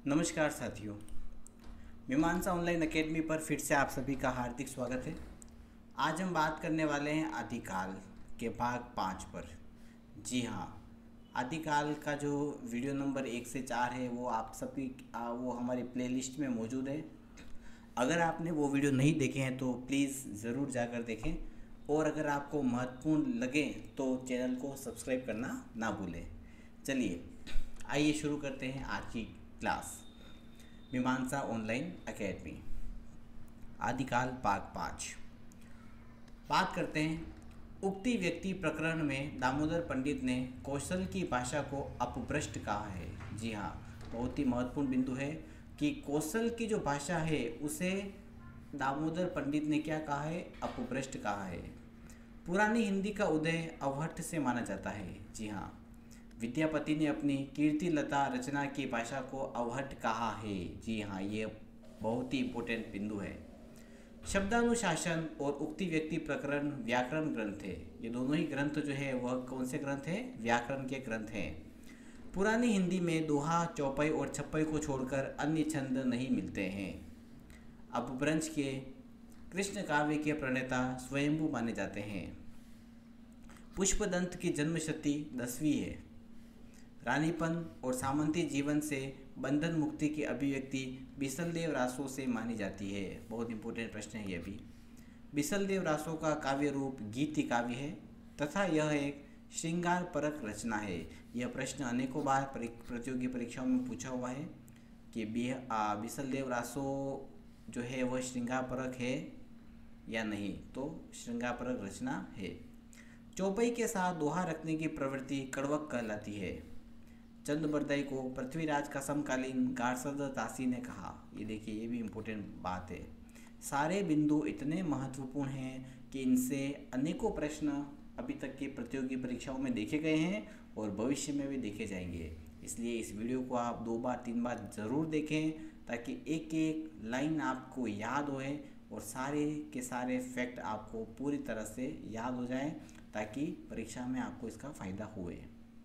नमस्कार साथियों। मीमांसा ऑनलाइन एकेडमी पर फिर से आप सभी का हार्दिक स्वागत है। आज हम बात करने वाले हैं आदिकाल के भाग 5 पर। जी हाँ, आदिकाल का जो वीडियो नंबर 1 से 4 है वो आप सभी वो हमारी प्लेलिस्ट में मौजूद है। अगर आपने वो वीडियो नहीं देखे हैं तो प्लीज़ ज़रूर जाकर देखें, और अगर आपको महत्वपूर्ण लगे तो चैनल को सब्सक्राइब करना ना भूलें। चलिए आइए शुरू करते हैं आज की क्लास। मीमांसा ऑनलाइन एकेडमी आदिकाल भाग 5। बात करते हैं उक्ति व्यक्ति प्रकरण में दामोदर पंडित ने कौशल की भाषा को अपभ्रष्ट कहा है। जी हाँ, बहुत ही महत्वपूर्ण बिंदु है कि कौशल की जो भाषा है उसे दामोदर पंडित ने क्या कहा है, अपभ्रष्ट कहा है। पुरानी हिंदी का उदय अवहट्ठ से माना जाता है। जी हाँ, विद्यापति ने अपनी कीर्तिलता रचना की भाषा को अवहट्ठ कहा है। जी हाँ, ये बहुत ही इम्पोर्टेंट बिंदु है। शब्दानुशासन और उक्ति व्यक्ति प्रकरण व्याकरण ग्रंथ है। ये दोनों ही ग्रंथ जो है वह कौन से ग्रंथ हैं? व्याकरण के ग्रंथ हैं। पुरानी हिंदी में दोहा, चौपाई और छप्पई को छोड़कर अन्य छंद नहीं मिलते हैं। अपभ्रंश के कृष्ण काव्य के प्रणेता स्वयंभू माने जाते हैं। पुष्पदंत की जन्मशती 10वीं है। रानीपन और सामंती जीवन से बंधन मुक्ति की अभिव्यक्ति बिसलदेव रासो से मानी जाती है। बहुत इंपॉर्टेंट प्रश्न है ये भी। बिसलदेव रासो का काव्य रूप गीति काव्य है तथा यह एक श्रृंगार परक रचना है। यह प्रश्न अनेकों बार प्रतियोगी परीक्षाओं में पूछा हुआ है कि बिसलदेव रासो जो है वह श्रृंगार परक है या नहीं, तो श्रृंगार परक रचना है। चौपाई के साथ दोहा रखने की प्रवृत्ति कड़वक कहलाती है। चंद बरदाई को पृथ्वीराज का समकालीन गार्सद तासी ने कहा। ये देखिए, ये भी इम्पोर्टेंट बात है। सारे बिंदु इतने महत्वपूर्ण हैं कि इनसे अनेकों प्रश्न अभी तक की प्रतियोगी परीक्षाओं में देखे गए हैं और भविष्य में भी देखे जाएंगे। इसलिए इस वीडियो को आप 2 बार 3 बार ज़रूर देखें ताकि एक एक लाइन आपको याद होए और सारे के सारे फैक्ट आपको पूरी तरह से याद हो जाएं, ताकि परीक्षा में आपको इसका फ़ायदा हुए।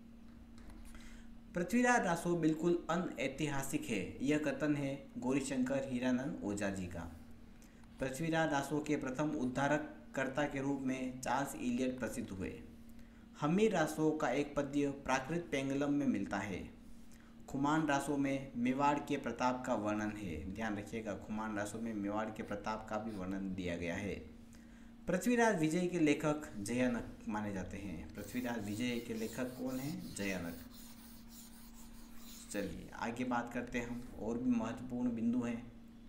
पृथ्वीराज रासो बिल्कुल अनऐतिहासिक है, यह कथन है गौरीशंकर हीरानंद ओझा जी का। पृथ्वीराज रासो के प्रथम उद्धारकर्ता के रूप में चार्ल्स इलियट प्रसिद्ध हुए। हमीर रासो का एक पद्य प्राकृत पेंगलम में मिलता है। खुमान रासो में मेवाड़ के प्रताप का वर्णन है। ध्यान रखिएगा, खुमान रासो में मेवाड़ के प्रताप का भी वर्णन दिया गया है। पृथ्वीराज विजय के लेखक जयानक माने जाते हैं। पृथ्वीराज विजय के लेखक कौन हैं? जयानक। चलिए आगे बात करते हैं हम, और भी महत्वपूर्ण बिंदु हैं।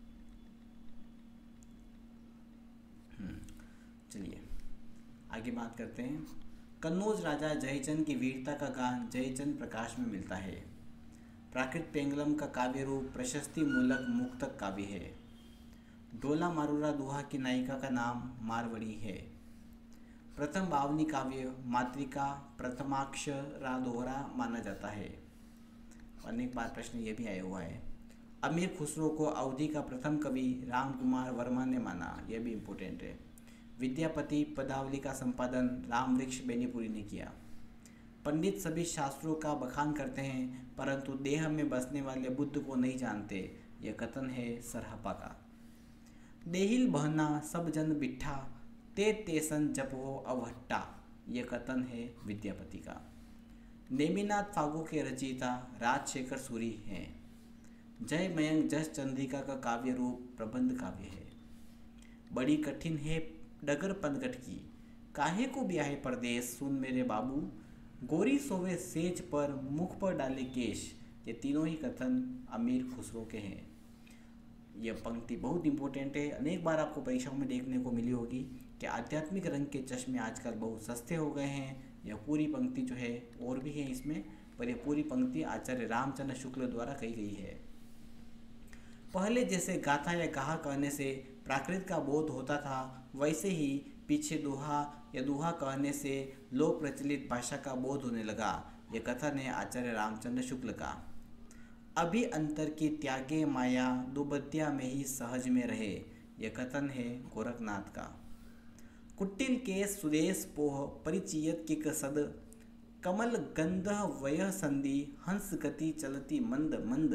चलिए आगे बात करते हैं। कन्नौज राजा जयचंद की वीरता का गान जयचंद प्रकाश में मिलता है। प्राकृत पेंगलम का काव्य रूप प्रशस्ति मूलक मुक्तक काव्य है। डोला मारूरा दुहा की नायिका का नाम मारवड़ी है। प्रथम बावनी काव्य मातृका प्रथमाक्षरा दोहरा माना जाता है। अनेक बार प्रश्न ये भी आया हुआ है। अमीर खुसरो को अवधि का प्रथम कवि राम कुमार वर्मा ने माना। यह भी इम्पोर्टेंट है। विद्यापति पदावली का संपादन रामवृक्ष बेनीपुरी ने किया। पंडित सभी शास्त्रों का बखान करते हैं परंतु देह में बसने वाले बुद्ध को नहीं जानते। यह कथन है सरहपा का। देहिल बहना सब जन बिट्ठा ते तेसन जपो अवहट्टा। यह कथन है विद्यापति का। नेमिनाथ फागु के रचयिता राजशेखर सूरी हैं। जय मयंक जस चंद्रिका का काव्य रूप प्रबंध काव्य है। बड़ी कठिन है डगर पनघट की, काहे को ब्याहे परदेश सुन मेरे बाबू, गोरी सोवे सेज पर मुख पर डाले केश। ये तीनों ही कथन अमीर खुसरो के हैं। यह पंक्ति बहुत इंपॉर्टेंट है, अनेक बार आपको परीक्षाओं में देखने को मिली होगी कि आध्यात्मिक रंग के चश्मे आजकल बहुत सस्ते हो गए हैं। यह पूरी पंक्ति जो है, और भी है इसमें, पर यह पूरी पंक्ति आचार्य रामचंद्र शुक्ल द्वारा कही गई है। पहले जैसे गाथा या कहा कहने से प्राकृत का बोध होता था, वैसे ही पीछे दोहा या दुहा कहने से लोक प्रचलित भाषा का बोध होने लगा। यह कथन है आचार्य रामचंद्र शुक्ल का। अभी अंतर की त्यागे माया दुबत्या में ही सहज में रहे। यह कथन है गोरखनाथ का। कुटिल के सुदेश पोह परिचियत की कसद, कमल गंध वय संधि हंस गति चलती मंद मंद,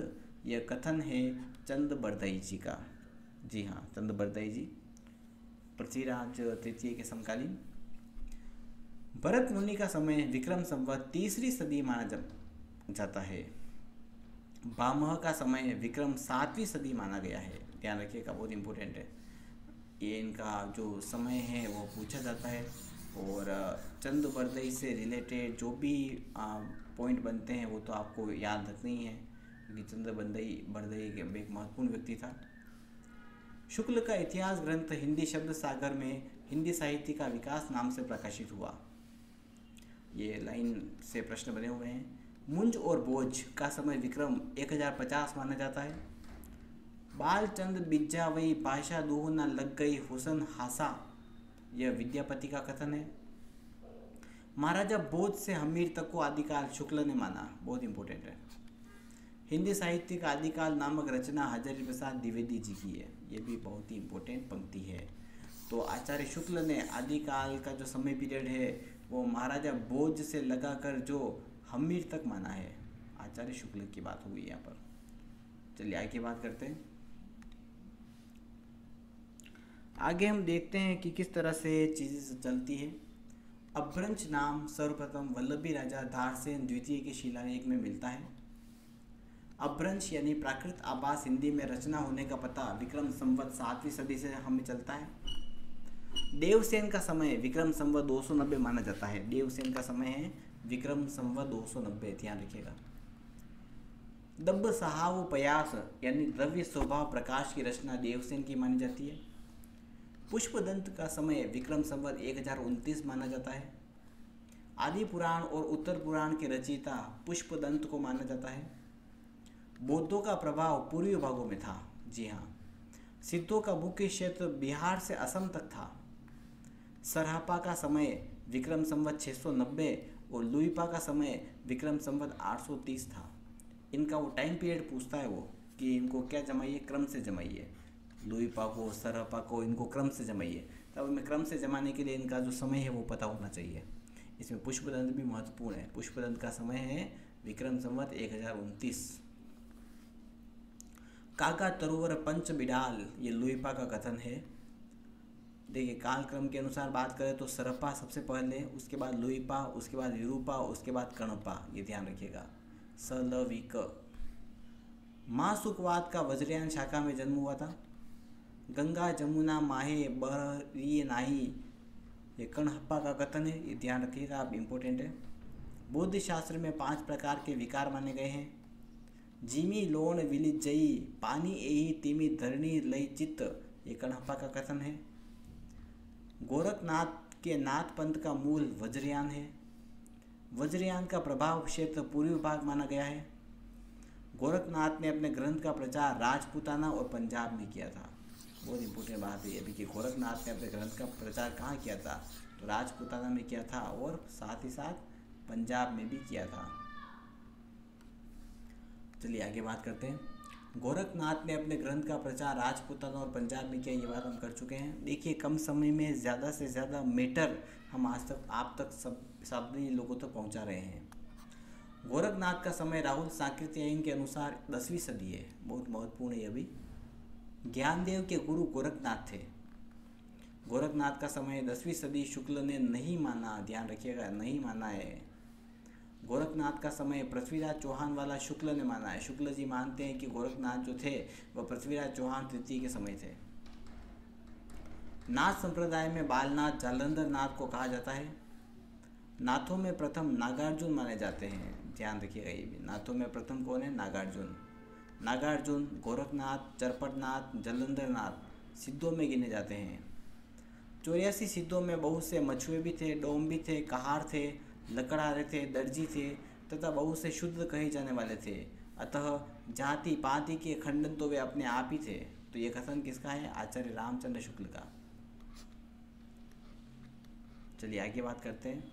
यह कथन है चंद बरदई जी का। जी हाँ, चंद बरदई जी पृथ्वीराज तृतीय के समकालीन। भरत मुनि का समय विक्रम संवत तीसरी सदी माना जाता है। भामह का समय विक्रम 7वीं सदी माना गया है। ध्यान रखिएगा, बहुत इंपॉर्टेंट है ये, इनका जो समय है वो पूछा जाता है। और चंद बरदई से रिलेटेड जो भी पॉइंट बनते हैं वो तो आपको याद रखना ही है, क्योंकि चंद बरदई एक महत्वपूर्ण व्यक्ति था। शुक्ल का इतिहास ग्रंथ हिंदी शब्द सागर में हिंदी साहित्य का विकास नाम से प्रकाशित हुआ। ये लाइन से प्रश्न बने हुए हैं। मुंज और बोझ का समय विक्रम 1050 माना जाता है। बालचंद बिज्जावई भाषा दूह न लग गई हुसन हासा, यह विद्यापति का कथन है। महाराजा बोध से हमीर तक को आदिकाल शुक्ल ने माना, बहुत इंपॉर्टेंट है। हिंदी साहित्य का आदिकाल नामक रचना हजारी प्रसाद द्विवेदी जी की है, ये भी बहुत ही इंपॉर्टेंट पंक्ति है। तो आचार्य शुक्ल ने आदिकाल का जो समय पीरियड है वो महाराजा बोध से लगाकर जो हमीर तक माना है, आचार्य शुक्ल की बात हुई यहाँ पर। चलिए आगे बात करते हैं। आगे हम देखते हैं कि किस तरह से चीज़ें चलती है। अभ्रंश नाम सर्वप्रथम वल्लभी राजा धारसेन द्वितीय के शिलालेख में मिलता है। अभ्रंश यानी प्राकृत आभास हिंदी में रचना होने का पता विक्रम संवत 7वीं सदी से हमें चलता है। देवसेन का समय विक्रम संवत 290 माना जाता है। देवसेन का समय है विक्रम संवत 290, ध्यान रखिएगा। दब्ब सहाव पयास यानी द्रव्य स्वभाव प्रकाश की रचना देवसेन की मानी जाती है। पुष्पदंत का समय विक्रम संवत 1029 माना जाता है। आदि पुराण और उत्तर पुराण के रचयिता पुष्पदंत को माना जाता है। बौद्धों का प्रभाव पूर्वी भागों में था। जी हाँ, सिद्धों का मुख्य क्षेत्र बिहार से असम तक था। सरहपा का समय विक्रम संवत 690 और लुइपा का समय विक्रम संवत 830 था। इनका वो टाइम पीरियड पूछता है वो कि इनको क्या जमाइए, क्रम से जमाइए। लुइपा को, सरहपा को, इनको क्रम से जमाइए। तब हमें क्रम से जमाने के लिए इनका जो समय है वो पता होना चाहिए। इसमें पुष्पदंत भी महत्वपूर्ण है। पुष्पदंत का समय है विक्रम संवत 1029। काका तरुवर पंच बिडाल, ये लुइपा का कथन है। देखिए, कालक्रम के अनुसार बात करें तो सरहपा सबसे पहले, उसके बाद लुइपा, उसके बाद विरूपा, उसके बाद कणपा, ये ध्यान रखिएगा। सलविक। माँ सुकवात का वज्रयान शाखा में जन्म हुआ था। गंगा जमुना माहे बहरिए नाही, ये कणहप्पा का कथन है, ये ध्यान रखिएगा आप, इम्पोर्टेंट है। बौद्ध शास्त्र में 5 प्रकार के विकार माने गए हैं। जिमी लोण विलित जई, पानी एही तिमी धरणी लई चित्त, ये कणहप्पा का कथन है। गोरखनाथ के नाथ पंथ का मूल वज्रयान है। वज्रयान का प्रभाव क्षेत्र पूर्वी भाग माना गया है। गोरखनाथ ने अपने ग्रंथ का प्रचार राजपूताना और पंजाब में किया था। बहुत इंपॉर्टेंट बात है अभी कि गोरखनाथ ने अपने ग्रंथ का प्रचार कहाँ किया था, तो राजपूताना में किया था और साथ ही साथ पंजाब में भी किया था। चलिए आगे बात करते हैं। गोरखनाथ ने अपने ग्रंथ का प्रचार राजपूताना और पंजाब में किया, ये बात हम कर चुके हैं। देखिए, कम समय में ज़्यादा से ज़्यादा मैटर हम आज तक आप तक सब सावधानी लोगों तक पहुंचा रहे हैं। गोरखनाथ का समय राहुल सांकृत्यायन के अनुसार 10वीं सदी है, बहुत महत्वपूर्ण है। अभी ज्ञानदेव के गुरु गोरखनाथ थे। गोरखनाथ का समय 10वीं सदी शुक्ल ने नहीं माना, ध्यान रखिएगा, नहीं माना है। गोरखनाथ का समय पृथ्वीराज चौहान वाला शुक्ल ने माना है। शुक्ल जी मानते हैं कि गोरखनाथ जो थे वह पृथ्वीराज चौहान तृतीय के समय थे। नाथ संप्रदाय में बालनाथ जालंधर नाथ को कहा जाता है। नाथों में प्रथम नागार्जुन माने जाते हैं, ध्यान रखिएगा ये भी। नाथों में प्रथम कौन है? नागार्जुन। नागार्जुन, गोरखनाथ, चरपटनाथ, जालंधर नाथ सिद्धों में गिने जाते हैं। 84 सिद्धों में बहुत से मछुए भी थे, डोम भी थे, कहार थे, लकड़हारे थे, दर्जी थे तथा बहुत से शुद्ध कहे जाने वाले थे। अतः जाति पाति के खंडन तो वे अपने आप ही थे। तो ये कथन किसका है? आचार्य रामचंद्र शुक्ल का। चलिए आगे बात करते हैं।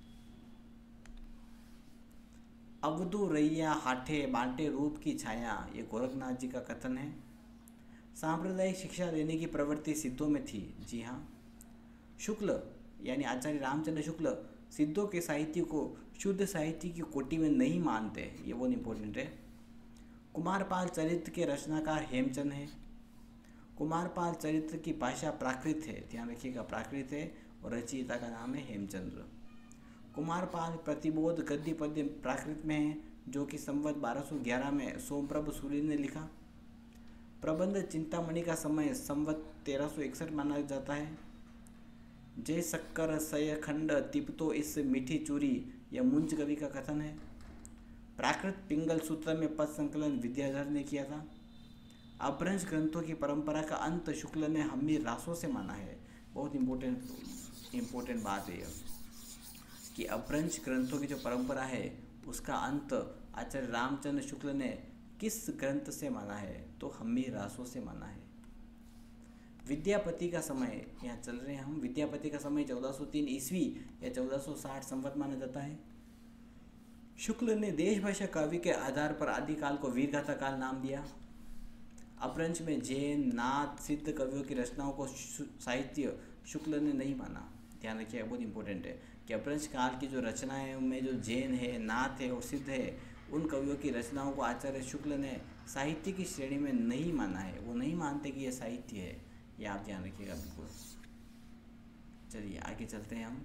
अवधु रैया हाठे बांटे रूप की छाया, ये गोरखनाथ जी का कथन है। सांप्रदायिक शिक्षा देने की प्रवृत्ति सिद्धों में थी। जी हाँ, शुक्ल यानी आचार्य रामचंद्र शुक्ल सिद्धों के साहित्य को शुद्ध साहित्य की कोटि में नहीं मानते, ये बहुत इंपॉर्टेंट है। कुमारपाल चरित्र के रचनाकार हेमचंद है। कुमारपाल चरित्र की भाषा प्राकृत है, ध्यान रखिएगा प्राकृत है, और रचयिता का नाम है हेमचंद्र। कुमारपाल प्रतिबोध गद्य पद्य प्राकृत में है, जो कि संवत 1211 में सोमप्रभ सूर्य ने लिखा। प्रबंध चिंतामणि का समय संवत 1361 माना जाता है। जय शक्कर सय खंड तिपतो इस मीठी चूरी, यह मुंज कवि का कथन है। प्राकृत पिंगल सूत्र में पद संकलन विद्याधर ने किया था। अपभ्रंश ग्रंथों की परंपरा का अंत शुक्ल ने हम्मी रासों से माना है। बहुत इम्पोर्टेंट बात है यह कि अपभ्रंश ग्रंथों की जो परंपरा है उसका अंत आचार्य रामचंद्र शुक्ल ने किस ग्रंथ से माना है, तो हम्मी रासों से माना है। विद्यापति का समय, यहाँ चल रहे हैं हम, विद्यापति का समय 1403 ईस्वी या 1460 संवत माना जाता है। शुक्ल ने देशभाषा काव्य के आधार पर आदिकाल को वीरगाथा काल नाम दिया। अपभ्रंश में जैन, नाथ, सिद्ध कवियों की रचनाओं को साहित्य शुक्ल ने नहीं माना। ध्यान रखिएगा, बहुत इंपॉर्टेंट है कि अपभ्रंश काल की जो रचनाएं हैं उनमें जो जैन है, नाथ है और सिद्ध है, उन कवियों की रचनाओं को आचार्य शुक्ल ने साहित्य की श्रेणी में नहीं माना है। वो नहीं मानते कि यह साहित्य है, ये आप ध्यान रखिएगा बिल्कुल। चलिए आगे चलते हैं हम।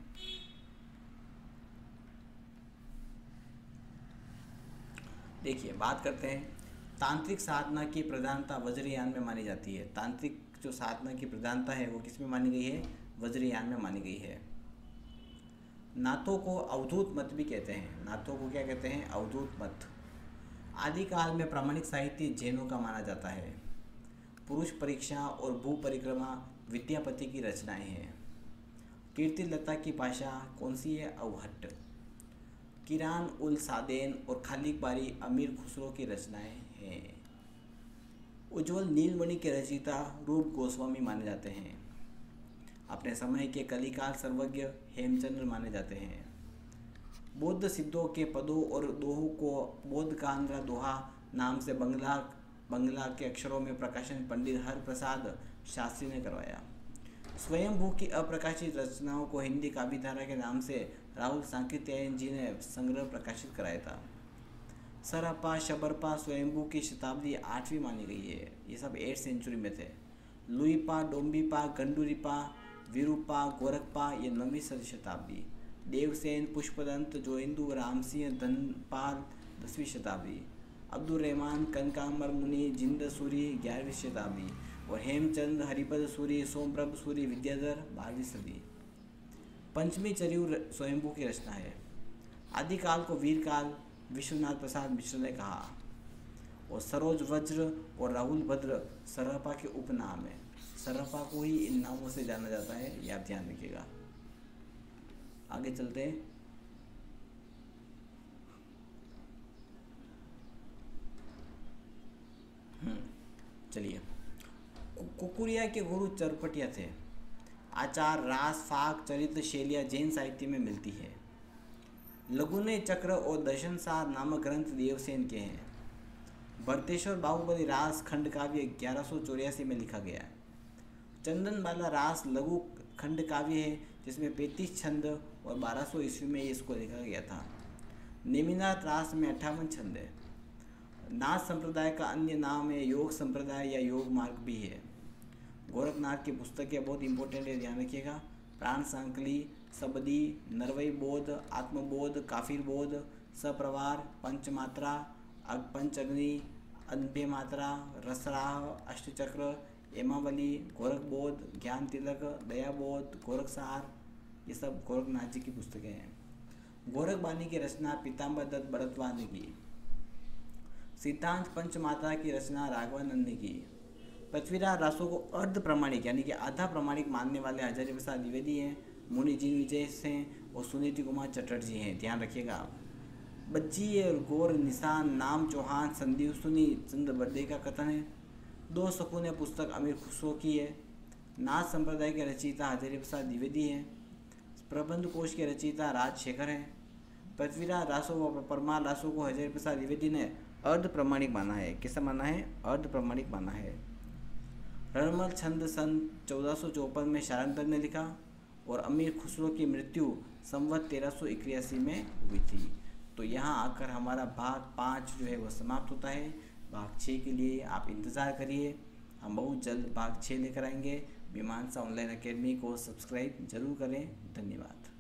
देखिए बात करते हैं तांत्रिक साधना की प्रधानता वज्रयान में मानी जाती है। तांत्रिक जो साधना की प्रधानता है वो किस में मानी गई है? वज्रयान में मानी गई है। नाथों को अवधूत मत भी कहते हैं। नाथों को क्या कहते हैं? अवधूत मत। आदिकाल में प्रामाणिक साहित्य जैनों का माना जाता है। पुरुष परीक्षा और भू परिक्रमा विद्यापति की रचनाएं हैं। कीर्तिलता की भाषा कौन सी है? अवहट्ट। किरान उल सादेन और खालिक बारी अमीर खुसरो की रचनाएं हैं। उज्ज्वल नीलमणि के रचयिता रूप गोस्वामी माने जाते हैं। अपने समय के कलिकाल सर्वज्ञ हेमचंद्र माने जाते हैं। बौद्ध सिद्धों के पदों और दोहों को बौद्ध कांद्रा दोहा नाम से बंगला के अक्षरों में प्रकाशन पंडित हरप्रसाद शास्त्री ने करवाया। स्वयंभू की अप्रकाशित रचनाओं को हिंदी काव्यधारा के नाम से राहुल सांकृत्यायन जी ने संग्रह प्रकाशित कराया था। सरहप्पा, शबरपा, स्वयंभू की शताब्दी 8वीं मानी गई है। ये सब 8th सेंचुरी में थे। लुईपा, डोम्बीपा, गंडूरीपा, विरूपा, गोरखपा ये 9वीं शताब्दी। देवसेन, पुष्पदंत, जोइंदू, रामसिंह, धनपाल 10वीं शताब्दी। अब्दुल रहमान, कनकांबर मुनि, जिंद सूरी 11वीं शताब्दी और हेमचंद, हरिपद सूरी, सोमप्रभ सूरी, विद्याधर 12वीं सदी। पंचमी चरयू स्वयंभू की रचना है। आदिकाल को वीरकाल विश्वनाथ प्रसाद मिश्र ने कहा और सरोज वज्र और राहुल भद्र सरहप्पा के उपनाम है। सरहप्पा को ही इन नामों से जाना जाता है, ये आप ध्यान रखिएगा। आगे चलते हैं। चलिए, कुकुरिया के गुरु चरपटिया थे। आचार, रास, फाक, चरित्र शैलियाँ जैन साहित्य में मिलती है। लघुने चक्र और दर्शनसार नामक ग्रंथ देवसेन के हैं। भरतेश्वर बाहुबली रास खंड काव्य 1184 में लिखा गया। चंदनबाला रास लघु खंड काव्य है जिसमें 35 छंद और 1200 ईस्वी में इसको लिखा गया था। नेमिनाथ रास में 58 छंद है। नाथ संप्रदाय का अन्य नाम है योग संप्रदाय या योग मार्ग भी है। गोरखनाथ की पुस्तकें बहुत इंपॉर्टेंट है, ध्यान रखिएगा। प्राण सांकली, सबदी, नरवई बोध, आत्मबोध, काफिर बोध, सप्रवार, पंचमात्रा, पंचअग्नि, अनभ्य मात्रा, रसराह, अष्टचक्र, एमावली, गोरखबोध, ज्ञान तिलक, दयाबोध, गोरखसार, ये सब गोरखनाथ जी की पुस्तकें हैं। गोरखबानी की रचना पीताम्बर दत्त भरद्वाज ने की। सिद्धांत पंचमात्रा की रचना राघवानंद ने की। पृथ्वीराज रासों को अर्ध प्रमाणिक यानी कि आधा प्रमाणिक मानने वाले हजारी प्रसाद द्विवेदी हैं, मुनि जिन विजय हैं और सुनीति कुमार चटर्जी हैं, ध्यान रखिएगा आप। बच्ची और गौर निशान नाम चौहान संदीप सुनी चंद्र बर्दे का कथन है। 2 सकुन पुस्तक अमीर खुसरो की है। नाथ संप्रदाय के रचयिता हजारी प्रसाद द्विवेदी हैं। प्रबंध कोश के रचयिता राजशेखर हैं। पृथ्वीराज रासों व परमार रासों को हजारी प्रसाद द्विवेदी ने अर्ध प्रमाणिक माना है। किसे माना है? अर्ध प्रमाणिक माना है। रणमल छंद सन 1454 में शारंगधर ने लिखा और अमीर खुसरो की मृत्यु संवत 1381 में हुई थी। तो यहाँ आकर हमारा भाग 5 जो है वो समाप्त होता है। भाग 6 के लिए आप इंतज़ार करिए, हम बहुत जल्द भाग 6 लेकर आएंगे। मीमांसा ऑनलाइन अकेडमी को सब्सक्राइब जरूर करें। धन्यवाद।